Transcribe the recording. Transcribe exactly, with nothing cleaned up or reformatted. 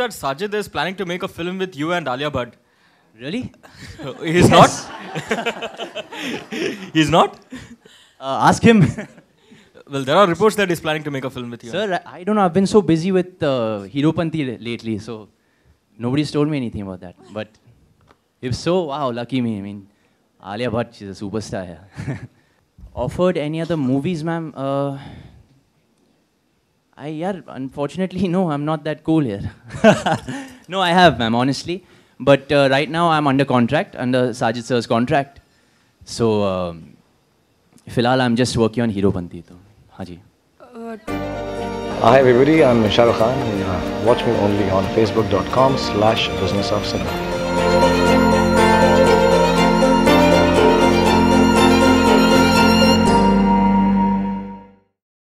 that Sajid is planning to make a film with you and Alia Bhatt. Really? He's not? He's not? Uh, ask him. Well, there are reports that he's planning to make a film with you. Sir, I, I don't know. I've been so busy with uh, Heropanti lately, so nobody's told me anything about that. But if so, wow, lucky me. I mean, Alia Bhatt, she's a superstar here. Offered any other movies, ma'am? Uh, I, yeah, unfortunately, no, I'm not that cool here. No, I have, ma'am, honestly. But uh, right now, I'm under contract, under Sajid sir's contract. So, um, Filal, I'm just working on Heropanti. So, Haji. Uh, Hi everybody, I'm Shah Rukh Khan. Uh, watch me only on facebook dot com slash business of cinema.